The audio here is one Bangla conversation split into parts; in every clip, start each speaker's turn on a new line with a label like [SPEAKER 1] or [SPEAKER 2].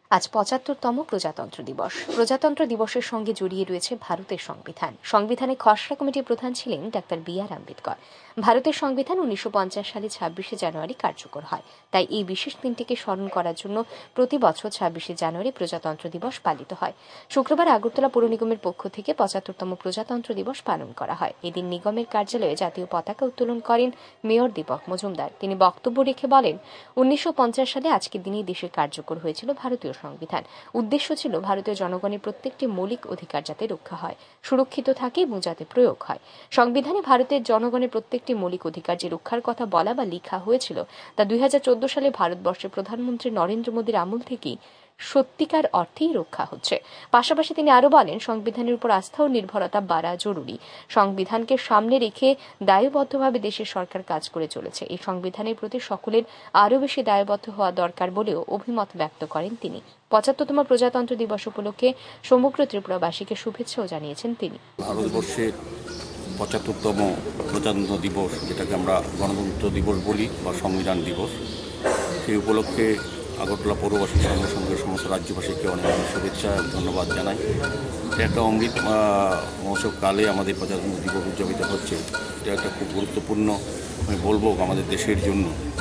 [SPEAKER 1] আজ ৭৫তম প্রজাতন্ত্র দিবস। প্রজাতন্ত্র দিবসের সঙ্গে জড়িয়ে রয়েছে ভারতের সংবিধান। সংবিধানে খসড়া কমিটির প্রধান ছিলেন ডাক্তার বি.আর. আম্বেদকর। ভারতের সংবিধান ১৯৫০ সালে ২৬শে জানুয়ারি কার্যকর হয়। তাই এই বিশেষ দিনটিকে স্মরণ করার জন্য প্রতি বছর ২৬শে জানুয়ারি প্রজাতন্ত্র দিবস পালিত হয়। শুক্রবার আগরতলা পৌর নিগমের পক্ষ থেকে ৭৫তম প্রজাতন্ত্র দিবস পালন করা হয়। এদিন নিগমের কার্যালয়ে জাতীয় পতাকা উত্তোলন করেন মেয়র দীপক মজুমদার। তিনি বক্তব্য রেখে বলেন, ১৯৫০ সালে আজকের দিনেই দেশে কার্যকর হয়েছিল ভারতীয় সংবিধান। উদ্দেশ্য ছিল ভারতীয় জনগণের প্রত্যেকটি মৌলিক অধিকার যাতে রক্ষা হয়, সুরক্ষিত থাকে এবং যাতে প্রয়োগ হয়। সংবিধানে ভারতের জনগণের প্রত্যেকটি মৌলিক অধিকার যে রক্ষার কথা বলা বা লেখা হয়েছিল তা ২০১৪ সালে ভারতবর্ষের প্রধানমন্ত্রী নরেন্দ্র মোদীর আমল থেকেই সত্যিকার অর্থেই রক্ষা হচ্ছে। পাশাপাশি তিনি আরো বলেন, সংবিধানের উপর আস্থা ও নির্ভরতা বাড়া জরুরি। সংবিধানকে সামনে রেখে দায়বদ্ধভাবে দেশের সরকার কাজ করে চলেছে। এই সংবিধানের প্রতি সকলের আরও বেশি দায়বদ্ধ হওয়া দরকার বলেও অভিমত ব্যক্ত করেন তিনি। ৭৫তম প্রজাতন্ত্র দিবস উপলক্ষে সমগ্র ত্রিপুরাবাসীকে শুভেচ্ছাও জানিয়েছেন তিনি।
[SPEAKER 2] ভারতবর্ষের ৭৫তম প্রজাতন্ত্র দিবস, যেটাকে আমরা গণতন্ত্র দিবস বলি বা সংবিধান দিবস, সেই উপলক্ষে আগরতলা পৌরবাসীর সঙ্গে সঙ্গে সমস্ত রাজ্যবাসীকে অনেক অনেক শুভেচ্ছা এবং ধন্যবাদ জানাই। এটা একটা অমৃত মহোৎসবকালে আমাদের প্রজাতন্ত্র দিবস উদযাপিত হচ্ছে। এটা একটা খুব গুরুত্বপূর্ণ, আমি বলবো, আমাদের দেশের জন্য।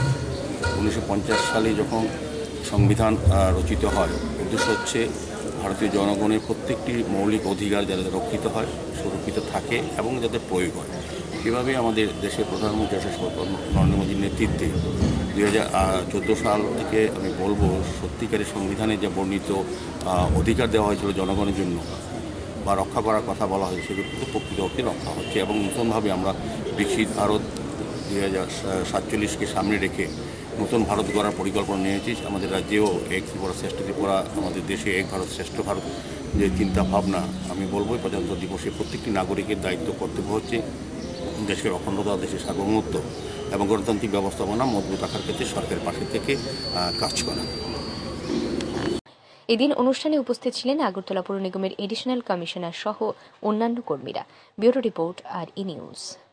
[SPEAKER 2] ১৯৫০ সালে যখন সংবিধান রচিত হয়, উদ্দেশ্য হচ্ছে ভারতীয় জনগণের প্রত্যেকটি মৌলিক অধিকার যাতে রক্ষিত হয়, সুরক্ষিত থাকে এবং যাতে প্রয়োগ হয়। এভাবে আমাদের দেশের প্রধানমন্ত্রী নরেন্দ্র মোদীর নেতৃত্বে ২০১৪ সাল থেকে আমি বলবো সত্যিকারের সংবিধানে যে বর্ণিত অধিকার দেওয়া হয়েছিল জনগণের জন্য বা রক্ষা করার কথা বলা হয়েছে, সেগুলো কিন্তু প্রকৃতপক্ষে রক্ষা হচ্ছে এবং নতুনভাবে আমরা বিকশিত ভারত ২০৪৭কে সামনে রেখে নতুন ভারত গড়ার পরিকল্পনা নিয়েছি। আমাদের রাজ্যেও এক ত্রিপুরা শ্রেষ্ঠ ত্রিপুরা, আমাদের দেশে এক ভারত শ্রেষ্ঠ ভারত যে চিন্তা ভাবনা, আমি বলবো প্রজাতন্ত্র দিবসে প্রত্যেকটি নাগরিকের দায়িত্ব কর্তব্য হচ্ছে দেশের অখণ্ডতা, দেশের সার্বভৌমত্ব এবং গণতান্ত্রিক ব্যবস্থাপনা মজবুত রাখার ক্ষেত্রে সরকারের পাশে থেকে কাজ করা।
[SPEAKER 1] এদিন অনুষ্ঠানে উপস্থিত ছিলেন আগরতলা পৌর নিগমের এডিশনাল কমিশনার সহ অন্যান্য কর্মীরা। Bureau report, R E news.